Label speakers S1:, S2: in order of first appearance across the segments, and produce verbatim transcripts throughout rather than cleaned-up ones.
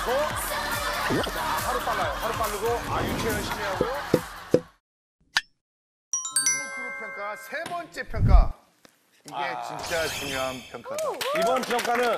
S1: 놓고 자, 하루 빨라요. 하루 빠르고 아 유치 열심히 하고요.
S2: 그룹 평가 세 번째 평가. 이게 아. 진짜 중요한 평가다.
S1: 이번 평가는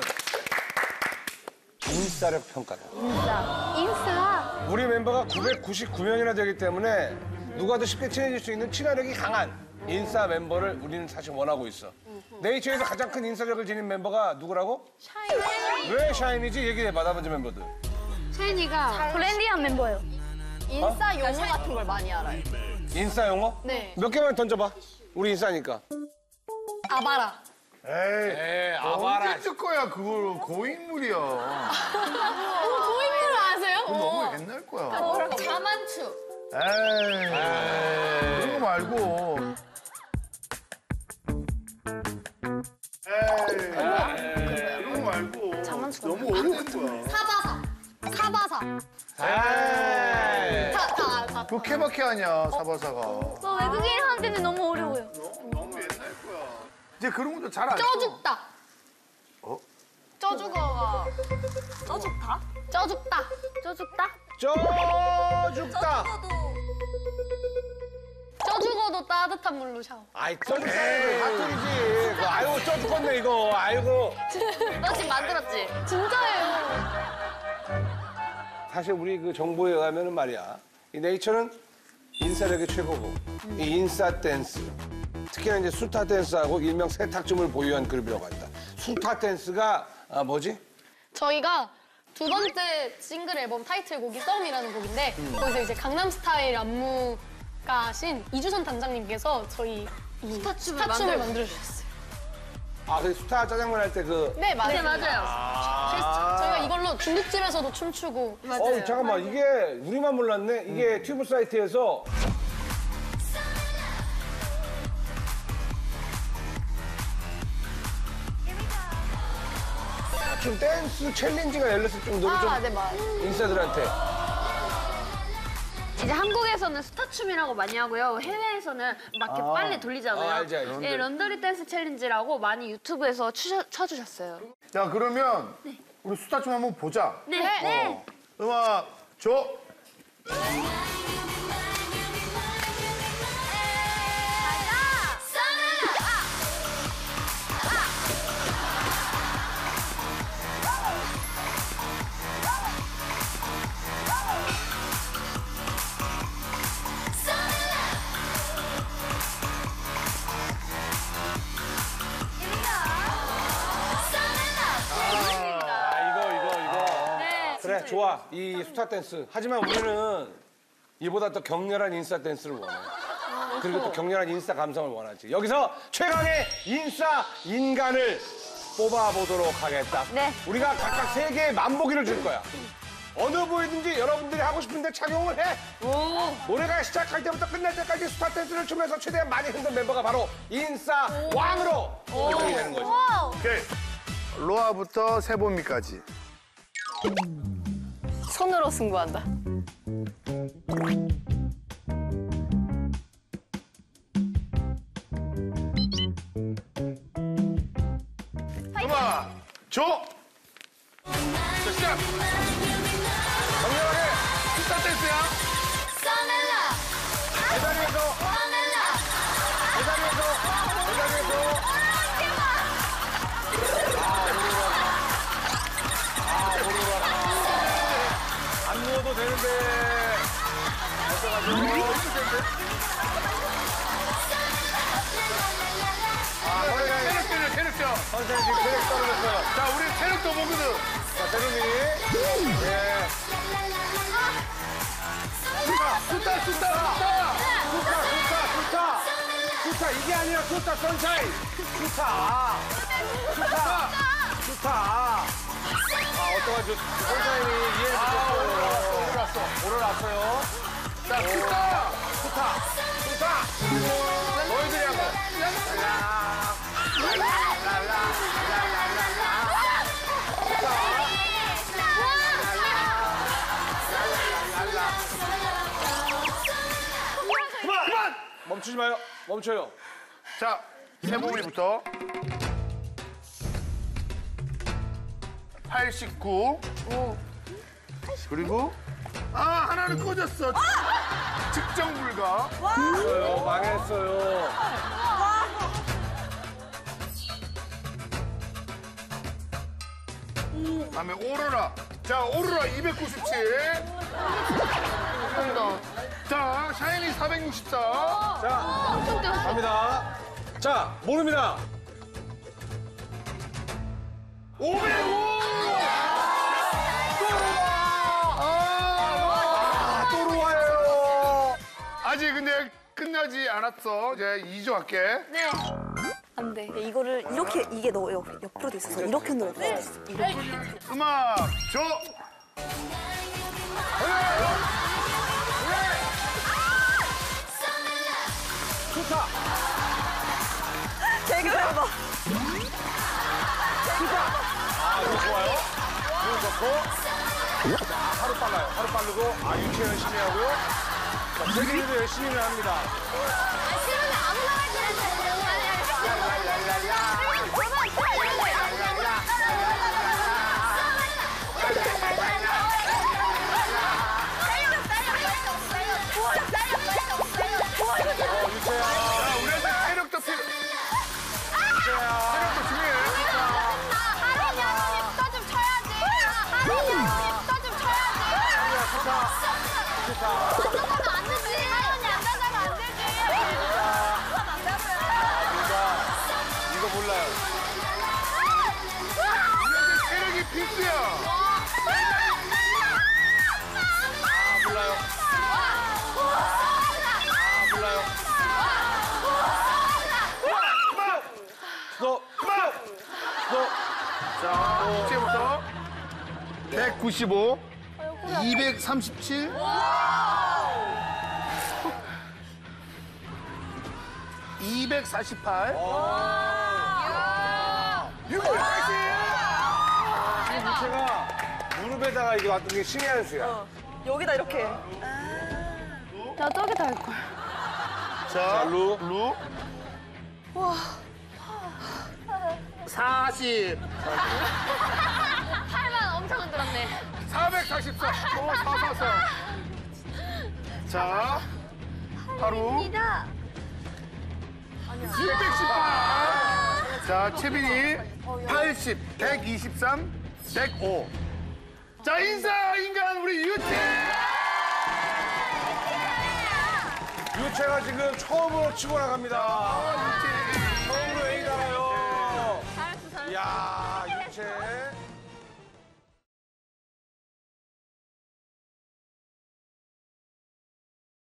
S1: 인싸력 평가다.
S3: 인싸. 인싸.
S1: 우리 멤버가 구백구십구 명이나 되기 때문에 누가 더 쉽게 친해질 수 있는 친화력이 강한 인싸 멤버를 우리는 사실 원하고 있어. 네이처에서 가장 큰 인싸력을 지닌 멤버가 누구라고?
S3: 샤이니.
S1: 왜 샤이니지? 얘기해봐, 나머지 멤버들.
S3: 샤이니가 브랜디한 멤버예요.
S4: 인싸 어? 용어 같은 걸 많이 알아요.
S1: 인싸 용어?
S4: 네.
S1: 몇 개만 던져봐. 우리 인싸니까.
S4: 아바라.
S2: 에이,
S1: 에이 아바라.
S2: 언제 쓸 거야, 그걸. 고인물이야.
S4: 고인물 아세요?
S2: 그건 너무 옛날 거야.
S4: 뭐라고? 자만추.
S2: 에이, 그런 거 말고. 에이, 그런 거 말고. 너무 오래된 거야.
S4: 사바사. 사바사.
S1: 에이.
S4: 다, 다, 다.
S2: 그거 케바케 아니야, 사바사가.
S3: 너 외국인한테는 너무 어려워요.
S2: 너무, 너무 옛날 거야. 이제 그런 것도 잘 안 써.
S4: 쪄죽다.
S2: 어?
S4: 쪄죽어가.
S3: 쪄죽다?
S4: 쪄죽다.
S3: 쪄죽다?
S1: 쪄죽다.
S4: 쪄죽어도 따뜻한 물로 샤워.
S1: 아이 쪄죽다는 핫소리지. 그, 아이고 쪄 죽겠네 이거. 아이고.
S4: 너 지금 만들었지? 진짜예요.
S1: 사실 우리 그 정보에 의하면은 말이야. 이 네이처는 인싸력이 최고고 이 인싸 댄스. 특히나 이제 수타 댄스하고 일명 세탁점을 보유한 그룹이라고 한다. 수타 댄스가 아, 뭐지?
S4: 저희가 두 번째 싱글 앨범 타이틀곡이 썸이라는 곡인데 음. 거기서 이제 강남스타일 안무가신 이주선 단장님께서 저희 이
S3: 스타춤을,
S4: 스타춤을
S3: 만들어
S4: 만들어주셨어요.
S1: 아, 그 수타 짜장면 할 때 그.
S4: 네, 맞아요.
S3: 네, 맞아요.
S1: 아
S4: 저희가 이걸로 중국집에서도 춤추고.
S1: 어, 잠깐만. 이게 우리만 몰랐네. 이게 음. 튜브 사이트에서 좀 댄스 챌린지가 열렸을 정도로
S4: 아,
S1: 좀
S4: 네, 맞아요.
S1: 인싸들한테.
S3: 이제 한국에서는 스타춤이라고 많이 하고요. 해외에서는 막 이렇게
S1: 아.
S3: 빨리 돌리잖아요.
S1: 아, 알지, 알지.
S3: 예, 런더리 댄스 챌린지라고 많이 유튜브에서 추셔, 쳐주셨어요.
S2: 야, 그러면 우리 수다춤 한번 보자.
S3: 네. 네.
S2: 어. 음악 줘.
S1: 그래, 좋아. 이 수타 댄스. 하지만 우리는 이보다 더 격렬한 인싸 댄스를 원해. 그리고 또 격렬한 인싸 감성을 원하지. 여기서 최강의 인싸 인간을 뽑아보도록 하겠다.
S3: 네.
S1: 우리가 각각 세 개의 만보기를 줄 거야. 어느 부위든지 여러분들이 하고 싶은데 착용을 해.
S3: 오.
S1: 노래가 시작할 때부터 끝날 때까지 수타 댄스를 추면서 최대한 많이 흔든 멤버가 바로 인싸 왕으로 결정이 되는 거지.
S2: 오케이. 로아부터 세보미까지.
S4: 손으로 승부한다.
S2: 음악 줘. 자, 시작.
S1: 정렬하게
S2: 수다 댄스야.
S1: 계단에서 계단에서 계단에서 안 누워도 되는데. 어떡하죠? 아,
S2: 체력 때려, 체력적.
S1: 선생님 지금 체력 떨어졌어요.
S2: 자, 우리 체력도 보거든.
S1: 자, 세림이. 예.
S2: 수다, 수다, 수다.
S1: 수타, 수타, 수타. 수타, 이게 아니라 수타, 선샤인. 수타. 수타. 수타. 아, 어떡하죠? 선샤인이 이해해 주셨어요.
S2: 올라왔어.
S1: 올라왔어요.
S2: 자, 수다.
S1: 수타. 수타. 너희들이 하고.
S2: 그만, 그만.
S1: 멈추지 마요. 멈춰요.
S2: 자, 세봉이부터. 팔십구. 그리고 아 하나는 꺼졌어. 측정 불가.
S1: 망했어요. 망했어요.
S2: 다음에 오로라. 자 오로라 이백구십칠. 자 샤이니 사백육십사.
S1: 자, 갑니다. 자, 모릅니다.
S2: 오백오.
S1: 아, 또르와요.
S2: 아직 근데 끝나지 않았어. 이제 이 조 할게.
S3: 네.
S5: 안 돼. 이거를 이렇게 이게 너 옆, 옆으로 돼 있어서 이렇게 넣어야 돼.
S2: 음악 줘.
S1: 좋다.
S5: 개그를 봐.
S1: 아, 이거 좋아요. 이거 좋고. 자, 하루 빨라요. 하루 빠르고. 아, 유치 열심히 하고요. 자, 세계일도 열심히 합니다.
S3: 아, 싫으면 아무나
S1: 어, 유채야.
S2: 자 우리한테 체력도 필요.
S1: 유채야.
S2: 체력도 중요해.
S3: 하루니 하루니 부터 좀 쳐야지. 하루니 하루니 부터 좀 쳐야지.
S1: 야, 좋다. 좋다.
S3: 따라가면 안 되지. 하루니 안 따라가면 안 되지.
S1: 자, 이거 몰라요.
S2: 우리한테 체력이 필수야.
S1: 아, 몰라요. 아, 몰라요. 스톱. 스톱.
S2: 자 이제부터 백구십오, 이백삼십칠, 이백사십팔, 육백팔십.
S1: 유채가 무릎에다가 이게 왔던 게 신의 한 수야.
S5: 여기다 이렇게.
S4: 나 저기다 할 걸.
S2: 자,
S1: 루.
S2: 루. 사십,
S3: 팔만 엄청 흔들었네.
S2: 사백사십사. 오, 사사사. 자, 하루. 육백십팔. 자, 채빈이 팔십, 백이십삼, 백오. 자, 인사 인간 우리 유채.
S1: 유채가 지금 처음으로 치고 나갑니다.
S2: 유채.
S1: 처음으로 A 나가요.
S3: 잘했어, 잘했어.
S1: 이야.